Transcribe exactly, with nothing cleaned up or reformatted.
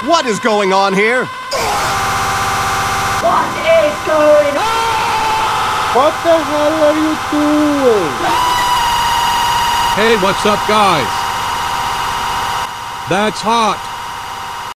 What is going on here? What is going on? What the hell are you doing? Hey, what's up, guys? That's hot.